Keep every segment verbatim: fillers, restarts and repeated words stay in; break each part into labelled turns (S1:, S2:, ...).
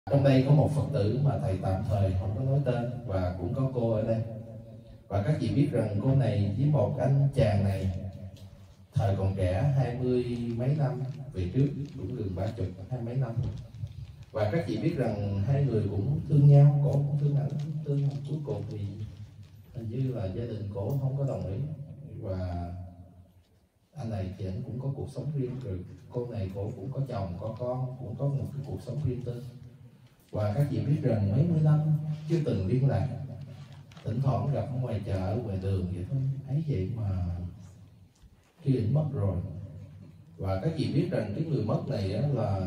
S1: Trong đây có một Phật tử mà thầy tạm thời không có nói tên và cũng có cô ở đây. Và các chị biết rằng cô này với một anh chàng này thời còn trẻ, hai mươi mấy năm về trước, cũng gần ba chục, hai mấy năm. Và các chị biết rằng hai người cũng thương nhau, cổ cũng thương ảnh, thương cuối cùng thì hình như là gia đình cổ không có đồng ý. Và anh này thì anh cũng có cuộc sống riêng rồi, cô này cổ cũng có chồng, có con, cũng có một cái cuộc sống riêng tư. Và các chị biết rằng mấy mươi năm chưa từng liên lạc, thỉnh thoảng gặp ở ngoài chợ, ngoài đường vậy thôi, ấy vậy mà khi ảnh mất rồi. Và các chị biết rằng cái người mất này là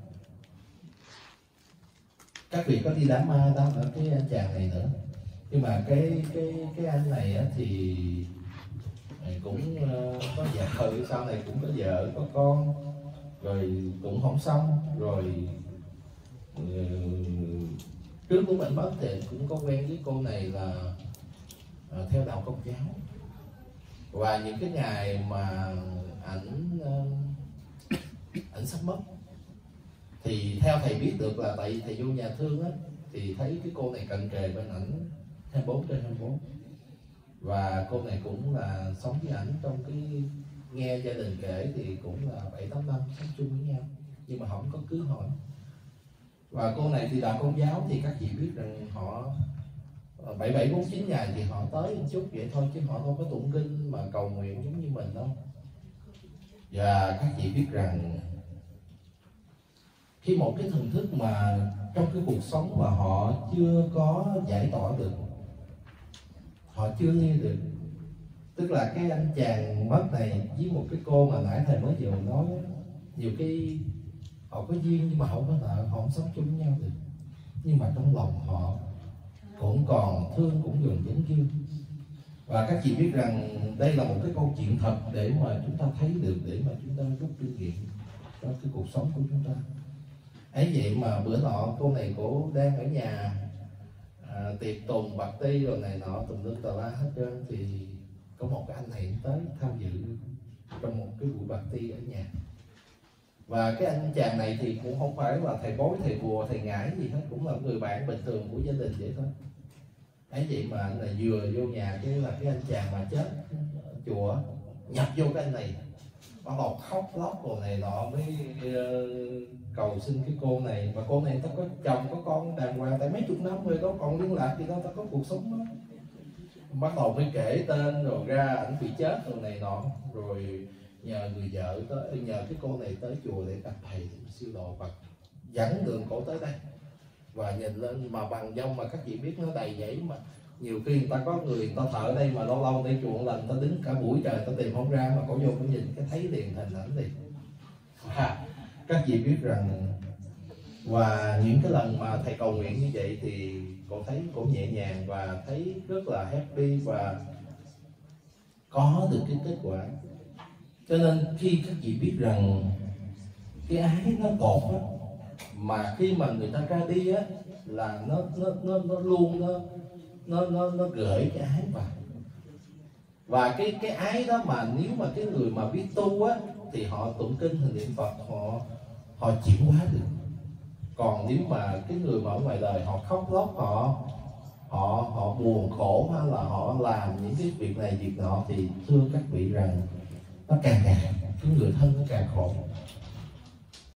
S1: các vị có đi đám ma đám ở cái anh chàng này nữa. Nhưng mà cái cái cái anh này thì cũng có vợ, sau này cũng có vợ có con rồi cũng không xong rồi. Trước lúc anh mất thì cũng có quen với cô này là uh, theo đạo Công giáo. Và những cái ngày mà ảnh uh, ảnh sắp mất thì theo thầy biết được là tại thầy vô nhà thương á, thì thấy cái cô này cận kề bên ảnh hai mươi bốn trên hai mươi bốn. Và cô này cũng là sống với ảnh trong cái, nghe gia đình kể thì cũng là bảy tám năm sống chung với nhau, nhưng mà không có cưới hỏi. Và cô này thì đạo Công giáo thì các chị biết rằng họ bảy bảy bốn chín ngày thì họ tới một chút vậy thôi, chứ họ không có tụng kinh mà cầu nguyện giống như mình đâu. Và các chị biết rằng khi một cái thần thức mà trong cái cuộc sống mà họ chưa có giải tỏa được, họ chưa nghe được, tức là cái anh chàng mất này với một cái cô mà nãy thầy mới vừa nói, nhiều cái họ có duyên nhưng mà không có nợ, họ không sống chung với nhau được, nhưng mà trong lòng họ cũng còn thương, cũng gần dính kia. Và các chị biết rằng đây là một cái câu chuyện thật để mà chúng ta thấy được, để mà chúng ta rút kinh nghiệm cho cái cuộc sống của chúng ta. Ấy vậy mà bữa nọ cô này cổ đang ở nhà à, tiệc tùng bạc ti rồi này nọ tùm lum tà la hết trơn, thì có một cái anh này tới tham dự trong một cái buổi bạc ti ở nhà. Và cái anh chàng này thì cũng không phải là thầy bói, thầy bùa, thầy ngải gì hết, cũng là người bạn bình thường của gia đình vậy thôi. Ấy vậy mà anh này vừa vô nhà cái là cái anh chàng mà chết ở chùa nhập vô cái anh này, bắt đầu khóc lóc rồi này nọ mới uh, cầu xin cái cô này. Và cô này ta có chồng có con đàng hoàng, tại mấy chục năm rồi đó còn liên lạc gì đâu, ta có cuộc sống đó. Bắt đầu mới kể tên rồi ra ảnh bị chết rồi này nọ, rồi nhờ người vợ tới, nhờ cái cô này tới chùa để gặp thầy siêu độ và dẫn đường cổ tới đây. Và nhìn lên mà bằng dông mà các chị biết nó đầy vậy, mà nhiều khi người ta có người, người ta thợ ở đây mà lâu lâu đây chuộng lần ta đứng cả buổi trời ta tìm không ra, mà cổ vô cổ nhìn cái thấy liền hình ảnh liền. À, các chị biết rằng và những cái lần mà thầy cầu nguyện như vậy thì cổ thấy cổ nhẹ nhàng và thấy rất là happy và có được cái kết quả. Cho nên khi các chị biết rằng cái ái nó cột á, mà khi mà người ta ra đi á là nó nó nó nó luôn nó nó nó nó gửi cái ái vào. Và cái cái ái đó mà nếu mà cái người mà biết tu á thì họ tụng kinh hình niệm Phật, họ họ chuyển hóa được. Còn nếu mà cái người mà ở ngoài đời họ khóc lóc, họ họ họ buồn khổ, hay là họ làm những cái việc này việc nọ, thì thưa các vị rằng nó càng ngày cái người thân nó càng khổ.